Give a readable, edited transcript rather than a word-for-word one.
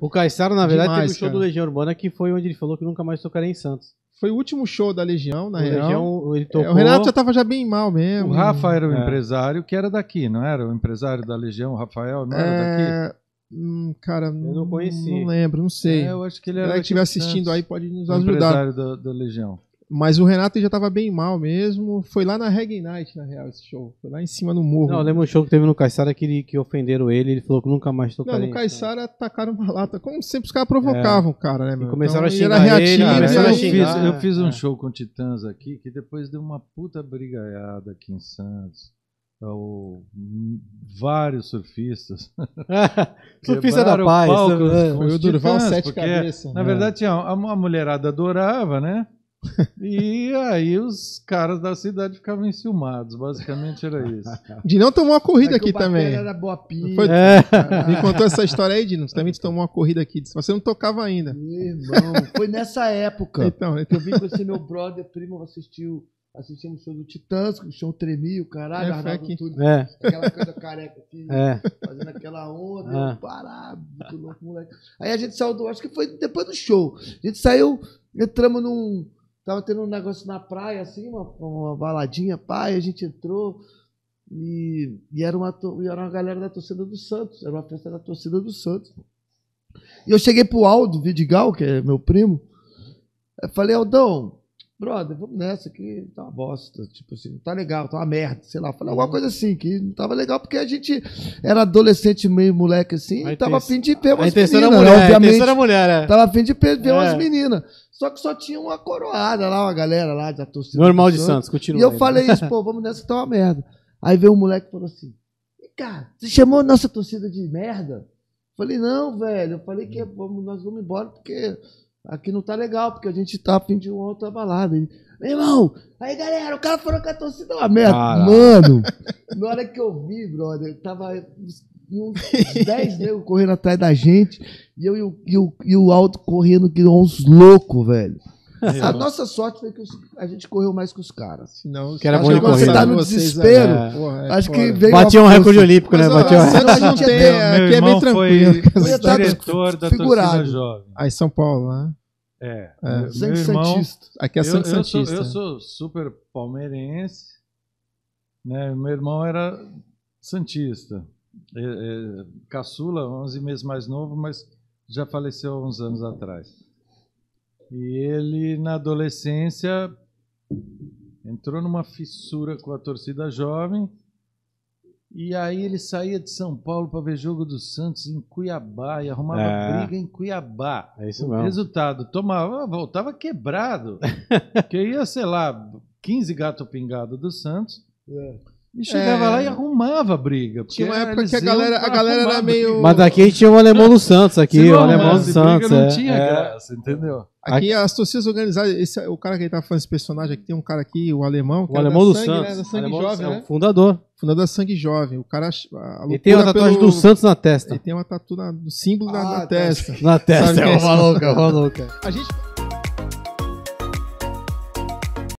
O Caissara, na verdade, Demais, teve o show cara. do Legião Urbana, que foi onde ele falou que nunca mais tocaria em Santos. Foi o último show da Legião, na O real. Legião, ele tocou... O Renato já tava bem mal mesmo. O Rafa era o É. empresário que era daqui, não era? O empresário da Legião, o Rafael, não era daqui? Cara, não conheci. Não lembro, não sei. Eu acho que ele Se era ela daqui estiver de assistindo Santos, aí, pode nos o ajudar. empresário da Legião. Mas o Renato já tava bem mal mesmo. Foi lá na Reggae Night, na real, esse show. Foi lá em cima no morro. Não, eu lembro um show que teve no Caissara que ofenderam ele falou que nunca mais Não, tocaria no em Caissara tacaram uma lata. Como sempre os caras provocavam o cara, né, meu? começaram a ele xingar era ele, reativo, começaram a e- xingar. Eu fiz um É. show com o Titãs aqui, que depois deu uma puta brigaiada aqui em Santos. Vários surfistas. Surfista da Quebraram o paz. palco né? com Foi os o Durval Titãs, Sete porque, Cabeças. Na verdade, tinha uma mulherada adorava, né? E aí os caras da cidade ficavam enciumados. Basicamente era isso. Dinão tomou uma corrida É que aqui o batera também. Era boa pinta. Foi- É. Me contou essa história aí, Dino. Também tu tomou uma corrida aqui. Você não tocava ainda. Meu irmão, foi nessa época. Então, Eu vim com esse meu brother, primo, assistimos o show do Titãs, que o show tremia, o caralho, É, Arnaldo foi aqui. Tudo, É, aquela coisa careca aqui, é. fazendo aquela onda, Ah. eu parado, muito louco, moleque. Aí a gente saiu do, acho que foi depois do show, a gente saiu, entramos tava tendo um negócio na praia, assim, uma baladinha, pai, a gente entrou e era uma galera da torcida do Santos, era uma festa da torcida do Santos. E eu cheguei pro Aldo Vidigal, que é meu primo, eu falei, Aldão, brother, vamos nessa aqui, tá uma bosta, tipo assim, não tá legal, tá uma merda, sei lá, eu falei alguma coisa assim, que não tava legal, porque a gente era adolescente, meio moleque assim, A e tava a fim de ver A umas intenção meninas, era né, mulher, a obviamente. intenção era mulher, é. Tava a fim de ver É. umas meninas. Só que só tinha uma coroada lá, uma galera lá da torcida. Normal do de Santos, continua. E eu aí, né? falei isso, pô, vamos nessa que tá uma merda. Aí veio um moleque e falou assim: cara, você chamou a nossa torcida de merda? Eu falei, não, velho. Eu falei que nós vamos embora porque aqui não tá legal, porque a gente tá a fim de uma outra balada. Ele, meu irmão, aí galera, o cara falou que a torcida é uma merda. Caralho. Mano, na hora que eu vi, brother, tava uns 10 negros correndo atrás da gente e eu e o Aldo correndo que uns loucos, velho. A nossa sorte foi que a gente correu mais que os caras. Senão, Que era Acho bom de que quando você corrida. tá no Vocês, desespero, é. Porra, é acho que foda. veio Batia um uma recorde força. olímpico, né? Mas, ó, Batia um... Santos não Meu tem, aqui é bem irmão tranquilo. foi tá diretor da figurado. torcida jovem. Aí São Paulo, né? É. É. Meu Sangue irmão, Santista. Aqui é Santo eu Santista. sou super palmeirense, né? Meu irmão era santista. Caçula, 11 meses mais novo, mas já faleceu há uns anos atrás. E ele, na adolescência, entrou numa fissura com a torcida jovem. E aí ele saía de São Paulo para ver jogo do Santos em Cuiabá e arrumava briga em Cuiabá. É isso mesmo. Resultado, voltava quebrado. Porque ia, sei lá, 15 gato pingado do Santos. E chegava lá e arrumava briga. Tinha uma porque época eles que a iam galera pra era arrumar meio- briga. Mas daqui a gente tinha o alemão do Santos aqui, Se o não alemão do arrumasse Santos. briga, não É. tinha É. graça, entendeu? Aqui as torcidas organizadas, o cara que tá falando esse personagem aqui, tem um cara aqui, o alemão, que O é alemão da do Sangue, Santos. né? Da O Sangue alemão Jovem, é né? o fundador. Fundador da Sangue Jovem. O cara. Ele tem uma tatuagem do Santos na testa. Ele tem uma tatu do símbolo Ah, na tá. testa. Na testa, Sabe é quem é uma louca, é uma louca. A gente.